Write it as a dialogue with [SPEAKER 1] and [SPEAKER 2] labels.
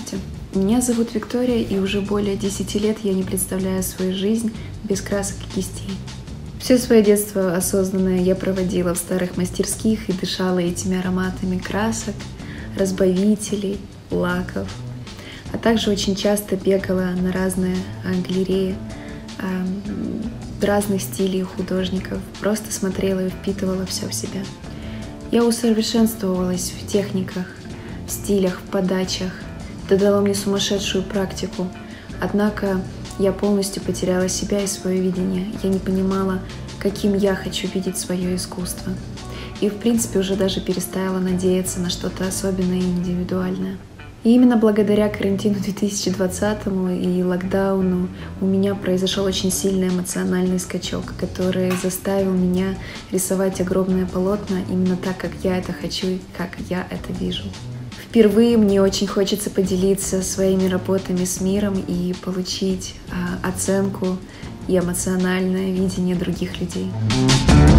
[SPEAKER 1] Здравствуйте, меня зовут Виктория, и уже более 10 лет я не представляю свою жизнь без красок и кистей. Все свое детство осознанное я проводила в старых мастерских и дышала этими ароматами красок, разбавителей, лаков, а также очень часто бегала на разные галереи разных стилей художников, просто смотрела и впитывала все в себя. Я усовершенствовалась в техниках, в стилях, в подачах. Это дало мне сумасшедшую практику. Однако я полностью потеряла себя и свое видение. Я не понимала, каким я хочу видеть свое искусство. И, в принципе, уже даже перестала надеяться на что-то особенное и индивидуальное. И именно благодаря карантину 2020 и локдауну у меня произошел очень сильный эмоциональный скачок, который заставил меня рисовать огромные полотна именно так, как я это хочу и как я это вижу. Впервые мне очень хочется поделиться своими работами с миром и получить оценку и эмоциональное видение других людей.